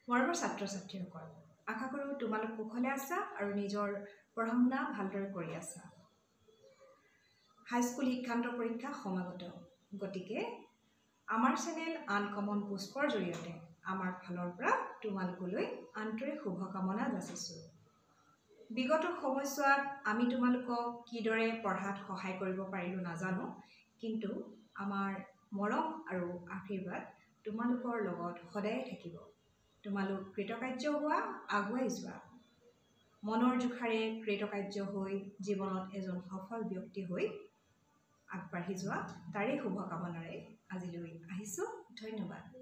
মৰমৰ ছাত্ৰ-ছাত্ৰীসকল, আশা কৰোঁ তোমালোক কুশলে আছা আৰু নিজৰ পঢ়া-শুনা ভালদৰে কৰি আছা। হাইস্কুল শিক্ষান্ত পৰীক্ষা সমাগত, গতিকে আমাৰ চেনেল আনকমন পুষ্পৰ জৰিয়তে আমাৰ ফালৰ পৰা তোমালোকলৈ আন্তৰিক শুভকামনা যাচিছোঁ। বিগত সময়ছোৱাত আমি তোমালোকক কিদৰে পঢ়াত সহায় কৰিব পাৰিলোঁ নাজানো, কিন্তু আমাৰ মৰম আৰু আশীৰ্বাদ তোমালোকৰ লগত সদায় থাকিব। তোমালোক কৃতকাৰ্য হোৱা, আগুৱাই যোৱা। মনৰ জোখাৰে কৃতকাৰ্য হৈ জীৱনত এজন সফল ব্যক্তি হৈ আগবাঢ়ি যোৱা, তাৰে শুভকামনাৰে আজিলৈ আহিছোঁ। ধন্যবাদ।